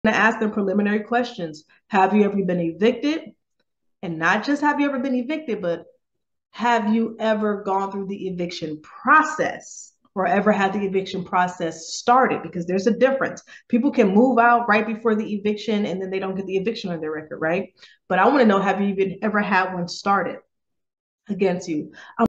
to ask them preliminary questions. Have you ever been evicted? And not just have you ever been evicted, but have you ever gone through the eviction process or ever had the eviction process started? Because there's a difference. People can move out right before the eviction and then they don't get the eviction on their record, right? But I want to know, have you even ever had one started against you?